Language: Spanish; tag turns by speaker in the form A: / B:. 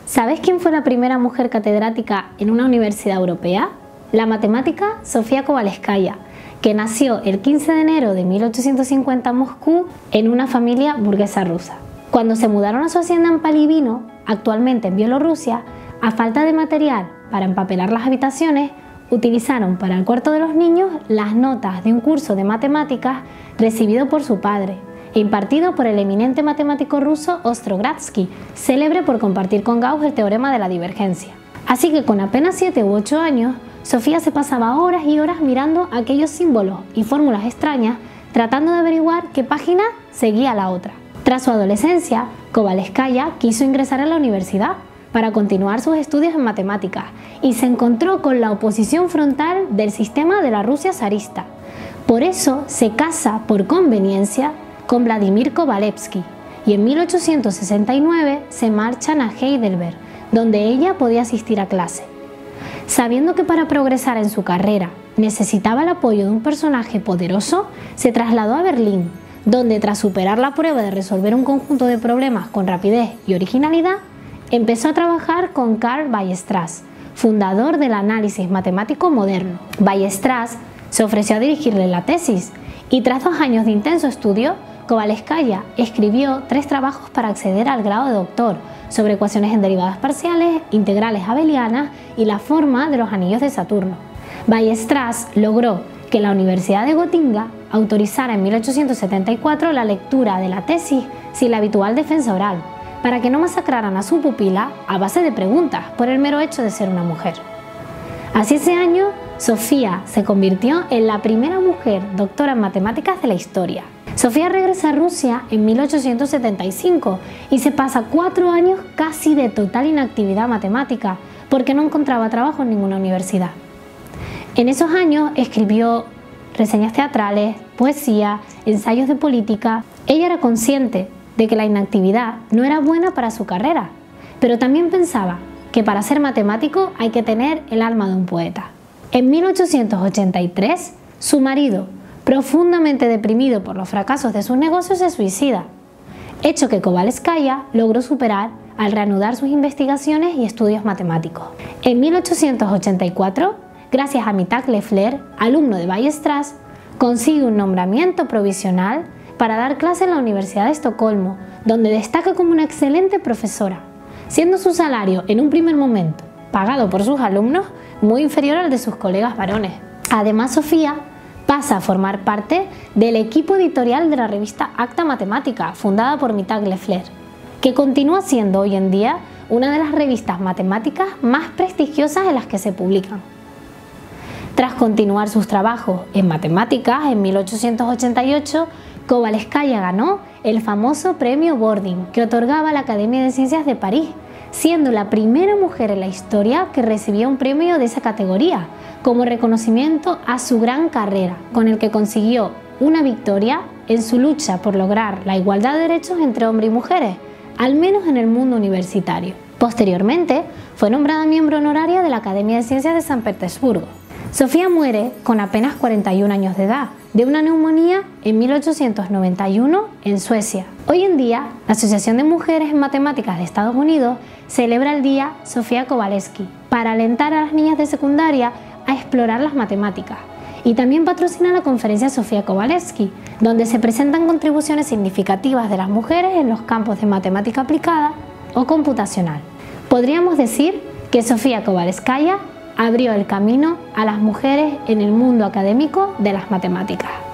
A: ¿Sabes quién fue la primera mujer catedrática en una universidad europea? La matemática Sofía Kovalevskaya, que nació el 15 de enero de 1850 en Moscú en una familia burguesa rusa. Cuando se mudaron a su hacienda en Palivino, actualmente en Bielorrusia, a falta de material para empapelar las habitaciones, utilizaron para el cuarto de los niños las notas de un curso de matemáticas recibido por su padre e impartido por el eminente matemático ruso Ostrogradsky, célebre por compartir con Gauss el teorema de la divergencia. Así que con apenas 7 u 8 años, Sofía se pasaba horas y horas mirando aquellos símbolos y fórmulas extrañas, tratando de averiguar qué página seguía la otra. Tras su adolescencia, Kovalevskaya quiso ingresar a la universidad para continuar sus estudios en matemáticas y se encontró con la oposición frontal del sistema de la Rusia zarista. Por eso se casa por conveniencia con Vladimir Kovalevsky y en 1869 se marchan a Heidelberg, donde ella podía asistir a clase. Sabiendo que para progresar en su carrera necesitaba el apoyo de un personaje poderoso, se trasladó a Berlín, donde tras superar la prueba de resolver un conjunto de problemas con rapidez y originalidad, empezó a trabajar con Carl Weierstrass, fundador del análisis matemático moderno. Weierstrass se ofreció a dirigirle la tesis y tras 2 años de intenso estudio, Kovalevskaya escribió 3 trabajos para acceder al grado de doctor sobre ecuaciones en derivadas parciales, integrales abelianas y la forma de los anillos de Saturno. Weierstrass logró que la Universidad de Gotinga autorizara en 1874 la lectura de la tesis sin la habitual defensa oral, para que no masacraran a su pupila a base de preguntas por el mero hecho de ser una mujer. Así ese año, Sofía se convirtió en la primera mujer doctora en matemáticas de la historia. Sofía regresa a Rusia en 1875 y se pasa 4 años casi de total inactividad matemática porque no encontraba trabajo en ninguna universidad. En esos años escribió reseñas teatrales, poesía, ensayos de política. Ella era consciente de que la inactividad no era buena para su carrera, pero también pensaba que para ser matemático hay que tener el alma de un poeta. En 1883, su marido, profundamente deprimido por los fracasos de sus negocios, se suicida, hecho que Kovalevskaya logró superar al reanudar sus investigaciones y estudios matemáticos. En 1884, gracias a Mittag Leffler, alumno de Weierstrass, consigue un nombramiento provisional para dar clase en la Universidad de Estocolmo, donde destaca como una excelente profesora, siendo su salario en un primer momento, pagado por sus alumnos, muy inferior al de sus colegas varones. Además, Sofía pasa a formar parte del equipo editorial de la revista Acta Matemática, fundada por Mittag Leffler, que continúa siendo hoy en día una de las revistas matemáticas más prestigiosas en las que se publican. Tras continuar sus trabajos en matemáticas, en 1888, Kovalevskaya ganó el famoso premio Bordin que otorgaba la Academia de Ciencias de París, siendo la primera mujer en la historia que recibía un premio de esa categoría, como reconocimiento a su gran carrera, con el que consiguió una victoria en su lucha por lograr la igualdad de derechos entre hombres y mujeres, al menos en el mundo universitario. Posteriormente, fue nombrada miembro honoraria de la Academia de Ciencias de San Petersburgo. Sofía muere con apenas 41 años de edad, de una neumonía en 1891 en Suecia. Hoy en día, la Asociación de Mujeres en Matemáticas de Estados Unidos celebra el Día Sofía Kovalevsky para alentar a las niñas de secundaria a explorar las matemáticas, y también patrocina la conferencia Sofía Kovalevsky, donde se presentan contribuciones significativas de las mujeres en los campos de matemática aplicada o computacional. Podríamos decir que Sofía Kovalevskaya abrió el camino a las mujeres en el mundo académico de las matemáticas.